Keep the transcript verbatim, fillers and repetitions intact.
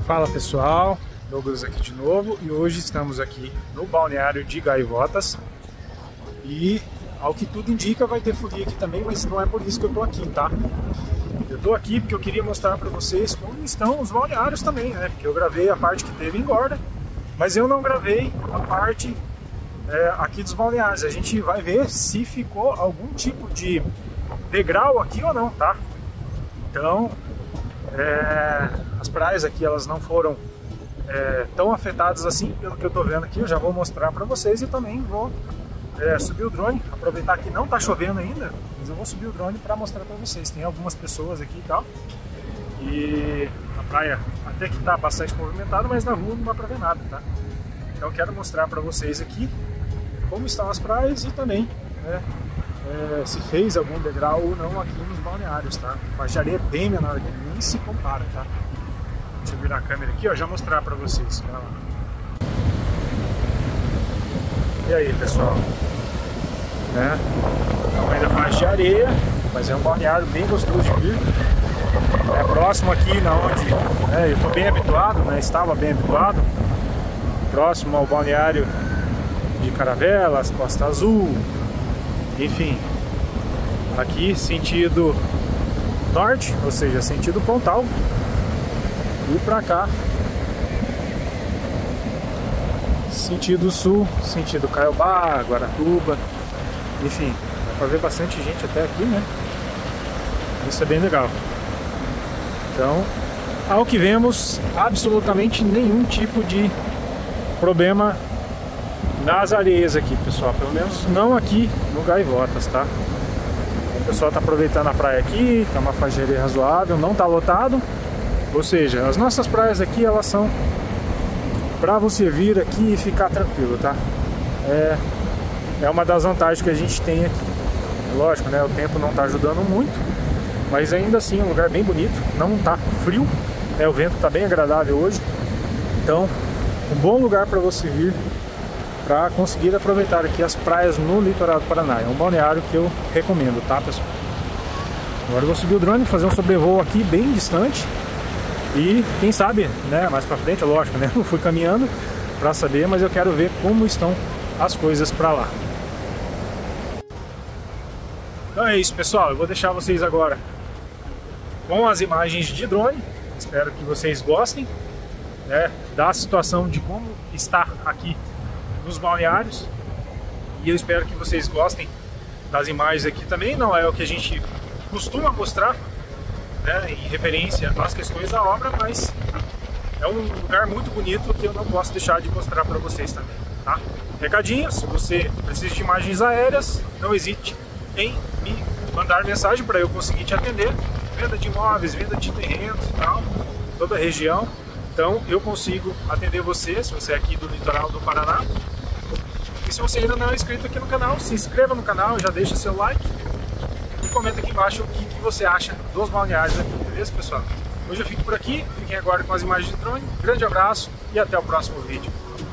Fala pessoal, Douglas aqui de novo e hoje estamos aqui no balneário de Gaivotas e ao que tudo indica vai ter folia aqui também, mas não é por isso que eu tô aqui, tá? Eu tô aqui porque eu queria mostrar para vocês como estão os balneários também, né? Porque eu gravei a parte que teve engorda, mas eu não gravei a parte é, aqui dos balneários. A gente vai ver se ficou algum tipo de degrau aqui ou não, tá? Então, é, as praias aqui elas não foram é, tão afetadas assim, pelo que eu tô vendo aqui. Eu já vou mostrar para vocês e também vou é, subir o drone, aproveitar que não tá chovendo ainda, mas eu vou subir o drone para mostrar para vocês. Tem algumas pessoas aqui e tal, e a praia até que tá bastante movimentada, mas na rua não dá para ver nada, tá? Então eu quero mostrar para vocês aqui como estão as praias e também, né, É, se fez algum degrau ou não aqui nos balneários, tá? A areia é bem menor, nem se compara, tá? Deixa eu virar a câmera aqui, ó, já mostrar pra vocês. E aí, pessoal? Né? Então, ainda faz de areia, mas é um balneário bem gostoso de vir. É próximo aqui, na onde né, eu tô bem habituado, né? Estava bem habituado. Próximo ao balneário de Caravelas, Costa Azul. Enfim, aqui sentido norte, ou seja, sentido Pontal, e pra cá sentido sul, sentido Caiobá, Guaratuba, enfim, dá pra ver bastante gente até aqui, né? Isso é bem legal. Então, ao que vemos, absolutamente nenhum tipo de problema nas areias aqui, pessoal, pelo menos não aqui no Gaivotas, tá? O pessoal tá aproveitando a praia aqui, tá uma faixa de areia razoável, não tá lotado, ou seja, as nossas praias aqui, elas são pra você vir aqui e ficar tranquilo, tá? É, é uma das vantagens que a gente tem aqui. Lógico, né, o tempo não tá ajudando muito, mas ainda assim é um lugar bem bonito, não tá frio, né, o vento tá bem agradável hoje, então um bom lugar para você vir para conseguir aproveitar aqui as praias no litoral do Paraná. É um balneário que eu recomendo, tá, pessoal? Agora eu vou subir o drone, fazer um sobrevoo aqui bem distante e quem sabe, né, mais para frente, é lógico, né, eu fui caminhando para saber, mas eu quero ver como estão as coisas para lá. Então é isso, pessoal, eu vou deixar vocês agora com as imagens de drone. Espero que vocês gostem, né, da situação de como está aqui nos balneários, e eu espero que vocês gostem das imagens aqui também. Não é o que a gente costuma mostrar, né, em referência às questões da obra, mas é um lugar muito bonito que eu não posso deixar de mostrar para vocês também, tá? Recadinho, se você precisa de imagens aéreas, não hesite em me mandar mensagem para eu conseguir te atender. Venda de imóveis, venda de terrenos e tal, toda a região. Então eu consigo atender você, se você é aqui do litoral do Paraná. E se você ainda não é inscrito aqui no canal, se inscreva no canal, já deixa seu like e comenta aqui embaixo o que, que você acha dos balneários aqui, beleza, pessoal? Hoje eu fico por aqui, fiquem agora com as imagens de drone. Grande abraço e até o próximo vídeo.